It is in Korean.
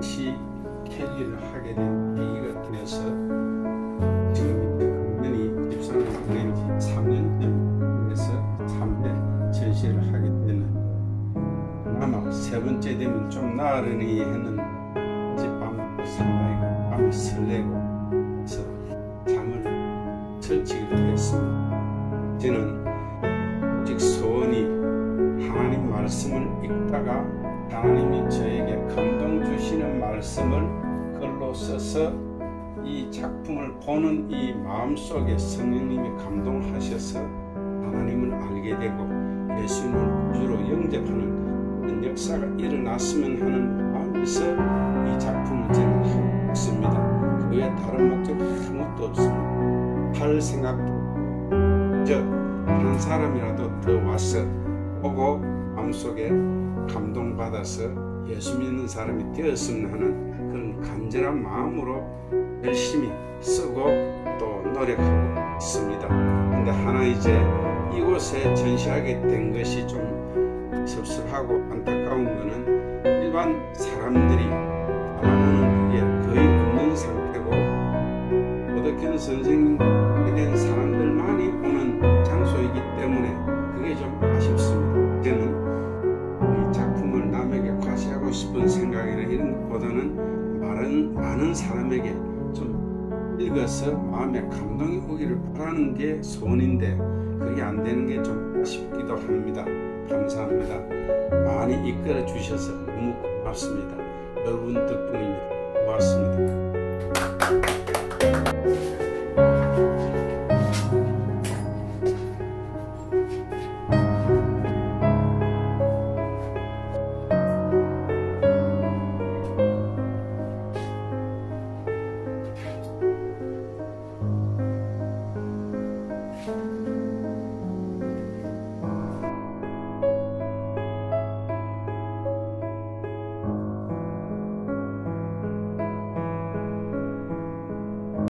다시 캘리를 하게 된 계기가 되어서 지금 금년이 집사를 보낸 지 3년쯤에서 3회 전시를 하게 되는, 아마 세 번째 되면 좀 나으려니 했는 어젯밤 상당히 밤이 설레고 그래서 잠을 설치기도 했습니다. 저는 오직 소원이 하나님 말씀을 읽다가 하나님이 저에게 감동 주시는 말씀을 글로 써서 이 작품을 보는 이 마음속에 성령님이 감동하셔서 하나님을 알게 되고 예수님을 구주로 영접하는 그런 역사가 일어났으면 하는 마음에서 이 작품을 저는 하고 있습니다. 그 외에 다른 목적 아무것도 없습니다. 할 생각도 저 한 사람이라도 더 와서 보고 마음속에 감동받아서 예수 믿는 사람이 되었으면 하는 그런 간절한 마음으로 열심히 쓰고 또 노력하고 있습니다. 근데 하나 이제 이곳에 전시하게 된 것이 좀 섭섭하고 안타까운 거는 일반 사람들이 알아보는 그게 거의 없는 상태고 오덕현 선생님에 대한 사람들만이 오는 장소이기 때문에 그게 좀 아쉽습니다. 저는 이 작품을 남에게 과시하고 싶은 생각이나 이런 것보다는 많은 사람에게 좀 읽어서 마음에 감동이 오기를 바라는 게 소원인데 그게 안 되는 게 좀 아쉽기도 합니다. 감사합니다. 많이 이끌어 주셔서 너무 고맙습니다. 여러분 덕분입니다. 고맙습니다.